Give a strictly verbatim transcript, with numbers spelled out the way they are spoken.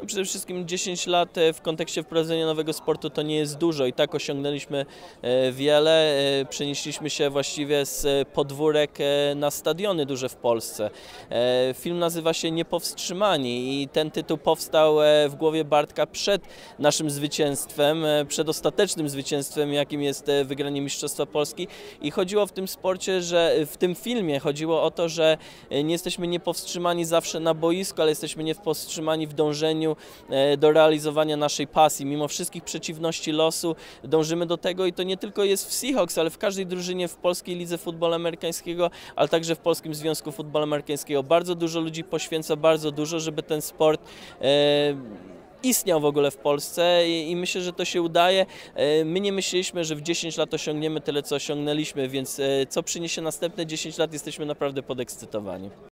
Przede wszystkim dziesięć lat w kontekście wprowadzenia nowego sportu to nie jest dużo i tak osiągnęliśmy wiele. Przenieśliśmy się właściwie z podwórek na stadiony duże w Polsce. Film nazywa się Niepowstrzymani i ten tytuł powstał w głowie Bartka przed naszym zwycięstwem, przed ostatecznym zwycięstwem, jakim jest wygranie Mistrzostwa Polski. I chodziło w tym sporcie, że w tym filmie chodziło o to, że nie jesteśmy niepowstrzymani zawsze na boisku, ale jesteśmy niepowstrzymani w dążeniu do realizowania naszej pasji. Mimo wszystkich przeciwności losu dążymy do tego i to nie tylko jest w Seahawks, ale w każdej drużynie w polskiej lidze futbolu amerykańskiego, ale także w Polskim Związku Futbolu Amerykańskiego. Bardzo dużo ludzi poświęca bardzo dużo, żeby ten sport e, istniał w ogóle w Polsce i, i myślę, że to się udaje. My nie myśleliśmy, że w dziesięć lat osiągniemy tyle, co osiągnęliśmy, więc co przyniesie następne dziesięć lat, jesteśmy naprawdę podekscytowani.